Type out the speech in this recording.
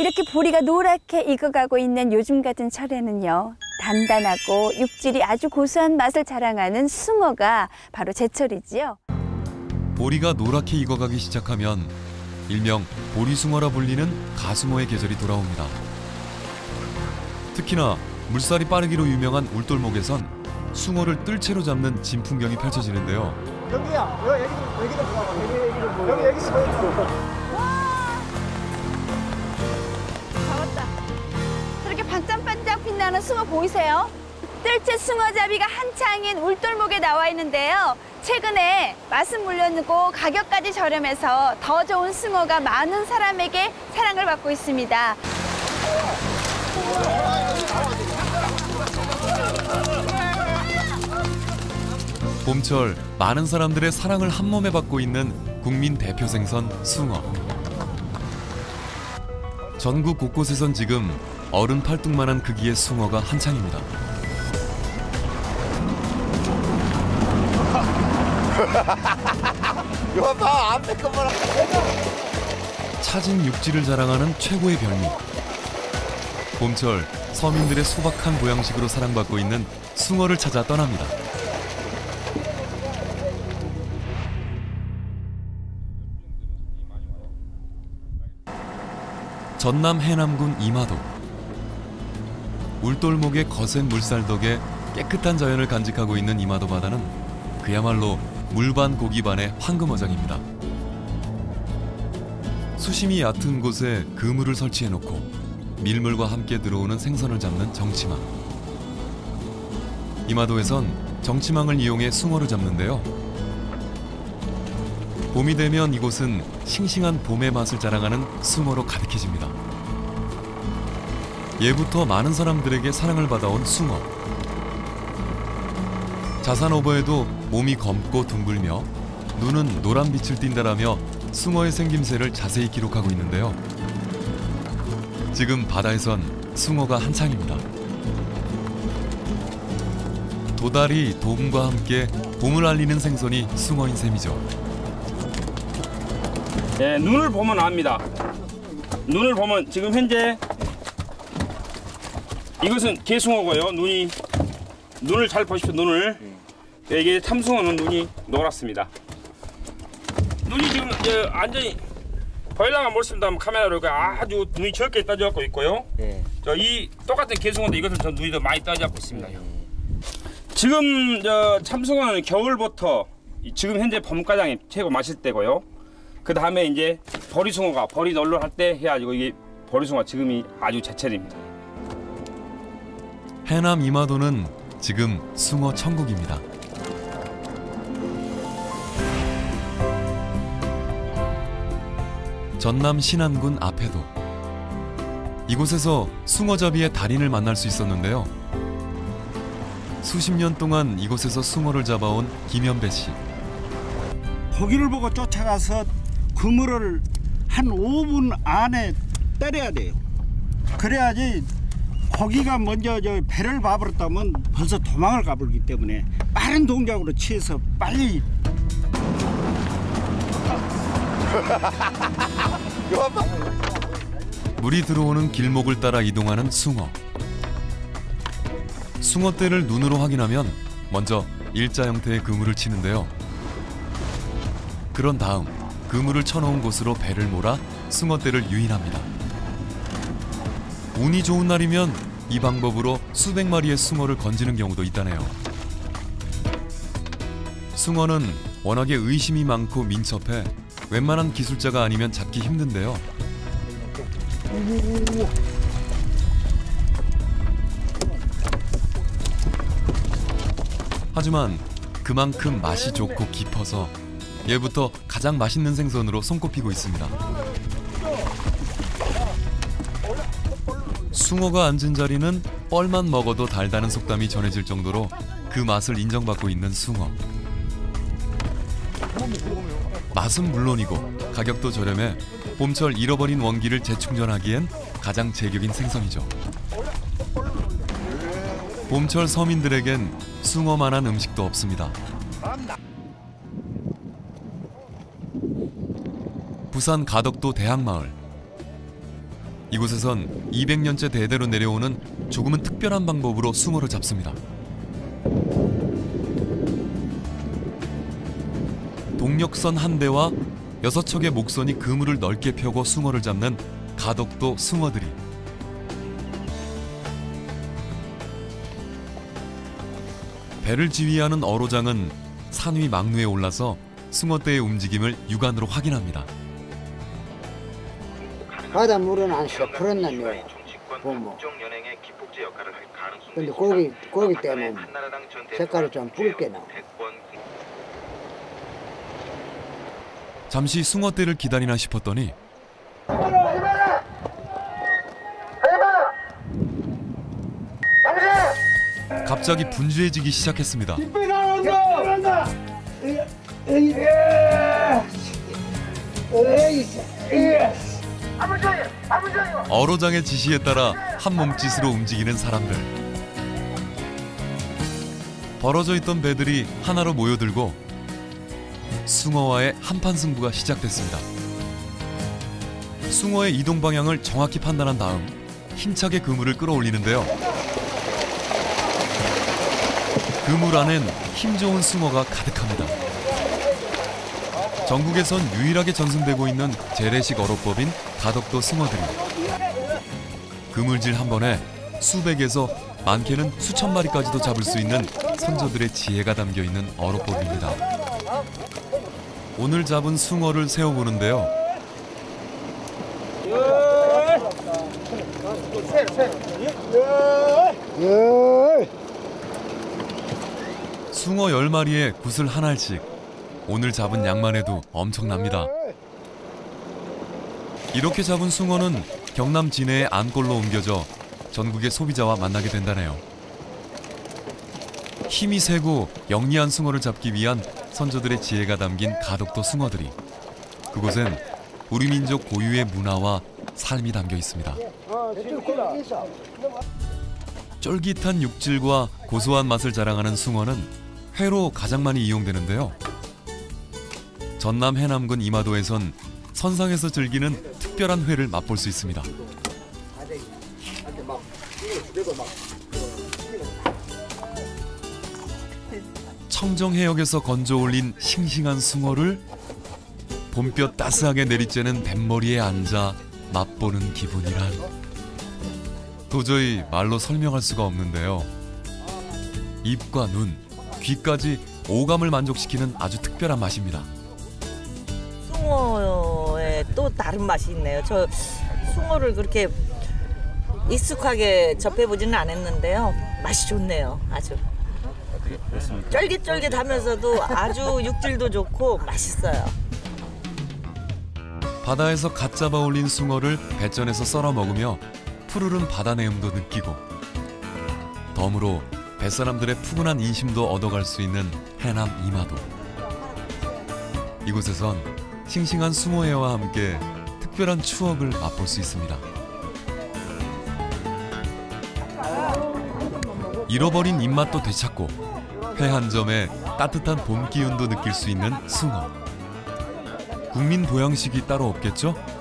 이렇게 보리가 노랗게 익어가고 있는 요즘 같은 철에는요, 단단하고 육질이 아주 고소한 맛을 자랑하는 숭어가 바로 제철이지요. 보리가 노랗게 익어가기 시작하면 일명 보리숭어라 불리는 가숭어의 계절이 돌아옵니다. 특히나 물살이 빠르기로 유명한 울돌목에선 숭어를 뜰채로 잡는 진풍경이 펼쳐지는데요. 여기야, 여기도 들어가. 여기 잡았다. 저렇게 반짝반짝 빛나는 숭어 보이세요? 뜰채 숭어잡이가 한창인 울돌목에 나와 있는데요. 최근에 맛은 물론이고 가격까지 저렴해서 더 좋은 숭어가 많은 사람에게 사랑을 받고 있습니다. 봄철 많은 사람들의 사랑을 한몸에 받고 있는 국민 대표 생선 숭어. 전국 곳곳에선 지금 어른 팔뚝만한 크기의 숭어가 한창입니다. 이거 봐, 앞에 거 봐라. 차진 육질을 자랑하는 최고의 별미. 봄철 서민들의 소박한 보양식으로 사랑받고 있는 숭어를 찾아 떠납니다. 전남 해남군 이마도. 울돌목의 거센 물살 덕에 깨끗한 자연을 간직하고 있는 이마도 바다는 그야말로 물반 고기반의 황금어장입니다. 수심이 얕은 곳에 그물을 설치해놓고 밀물과 함께 들어오는 생선을 잡는 정치망. 이마도에선 정치망을 이용해 숭어를 잡는데요. 봄이 되면 이곳은 싱싱한 봄의 맛을 자랑하는 숭어로 가득해집니다. 예부터 많은 사람들에게 사랑을 받아온 숭어. 자산어버에도 몸이 검고 둥글며 눈은 노란빛을 띈다라며 숭어의 생김새를 자세히 기록하고 있는데요. 지금 바다에선 숭어가 한창입니다. 도다리, 돔과 함께 봄을 알리는 생선이 숭어인 셈이죠. 네, 눈을 보면 압니다. 눈을 보면 지금 현재 이것은 개숭어고요. 눈을 잘 보십시오. 눈을. 이게 참숭어는 눈이 노랗습니다. 눈이 지금 완전히 보일러만 모습니다. 카메라로 아주 눈이 적게 떠져갖고 있고요. 네. 이 똑같은 개숭어인데 이것은 저 눈이 더 많이 떠져갖고 있습니다. 지금 참숭어는 겨울부터 지금 현재 봄가장이 최고 맛있을 때고요. 그 다음에 이제 보리숭어가 보리 널널할 때 해가지고 이게 보리숭어 지금이 아주 제철입니다. 해남 이마도는 지금 숭어 천국입니다. 전남 신안군 앞에도 이곳에서 숭어잡이의 달인을 만날 수 있었는데요. 수십 년 동안 이곳에서 숭어를 잡아온 김현배 씨. 고기를 보고 쫓아가서 그물을 한 5분 안에 때려야 돼요. 그래야지 고기가 먼저 배를 봐버렸다면 벌써 도망을 가버리기 때문에 빠른 동작으로 취해서 빨리. 물이 들어오는 길목을 따라 이동하는 숭어. 숭어떼를 눈으로 확인하면 먼저 일자 형태의 그물을 치는데요. 그런 다음 그물을 쳐놓은 곳으로 배를 몰아 숭어떼를 유인합니다. 운이 좋은 날이면 이 방법으로 수백 마리의 숭어를 건지는 경우도 있다네요. 숭어는 워낙에 의심이 많고 민첩해 웬만한 기술자가 아니면 잡기 힘든데요. 하지만 그만큼 맛이 좋고 깊어서 예부터 가장 맛있는 생선으로 손꼽히고 있습니다. 숭어가 앉은 자리는 뻘만 먹어도 달다는 속담이 전해질 정도로 그 맛을 인정받고 있는 숭어. 맛은 물론이고 가격도 저렴해 봄철 잃어버린 원기를 재충전하기엔 가장 제격인 생선이죠. 봄철 서민들에겐 숭어만한 음식도 없습니다. 부산 가덕도 대학마을. 이곳에선 200년째 대대로 내려오는 조금은 특별한 방법으로 숭어를 잡습니다. 동력선 한 대와 6척의 목선이 그물을 넓게 펴고 숭어를 잡는 가덕도 숭어들이. 배를 지휘하는 어로장은 산 위 막루에 올라서 숭어떼의 움직임을 육안으로 확인합니다. 바닷물은 안 썩풀었나요? 보면. 근데 고기 때는 색깔이 좀 붉게 나와. 잠시 숭어떼를 기다리나 싶었더니 갑자기 분주해지기 시작했습니다. 어로장의 지시에 따라 한 몸짓으로 움직이는 사람들. 벌어져 있던 배들이 하나로 모여들고 숭어와의 한판 승부가 시작됐습니다. 숭어의 이동 방향을 정확히 판단한 다음 힘차게 그물을 끌어올리는데요. 그물 안엔 힘 좋은 숭어가 가득합니다. 전국에선 유일하게 전승되고 있는 재래식 어로법인 가덕도 숭어들이 그물질 한 번에 수백에서 많게는 수천 마리까지도 잡을 수 있는 선조들의 지혜가 담겨 있는 어로법입니다. 오늘 잡은 숭어를 세어보는데요. 숭어 10마리에 구슬 한 알씩. 오늘 잡은 양만 해도 엄청납니다. 이렇게 잡은 숭어는 경남 진해의 안골로 옮겨져 전국의 소비자와 만나게 된다네요. 힘이 세고 영리한 숭어를 잡기 위한 선조들의 지혜가 담긴 가덕도 숭어들이. 그곳엔 우리 민족 고유의 문화와 삶이 담겨 있습니다. 쫄깃한 육질과 고소한 맛을 자랑하는 숭어는 회로 가장 많이 이용되는데요. 전남 해남군 이마도에선 선상에서 즐기는 특별한 회를 맛볼 수 있습니다. 청정해역에서 건져 올린 싱싱한 숭어를 봄볕 따스하게 내리쬐는 뱃머리에 앉아 맛보는 기분이란 도저히 말로 설명할 수가 없는데요. 입과 눈, 귀까지 오감을 만족시키는 아주 특별한 맛입니다. 숭어에 또 다른 맛이 있네요. 저 숭어를 그렇게 익숙하게 접해보지는 않았는데요. 맛이 좋네요. 아주 쫄깃쫄깃하면서도 아주 육질도 좋고 맛있어요. 바다에서 갓 잡아 올린 숭어를 배전에서 썰어 먹으며 푸르른 바다 내음도 느끼고 덤으로 뱃사람들의 푸근한 인심도 얻어갈 수 있는 해남 이마도. 이곳에선 싱싱한 숭어회와 함께 특별한 추억을 맛볼 수 있습니다. 잃어버린 입맛도 되찾고 회 한 점에 따뜻한 봄 기운도 느낄 수 있는 숭어. 국민 보양식이 따로 없겠죠?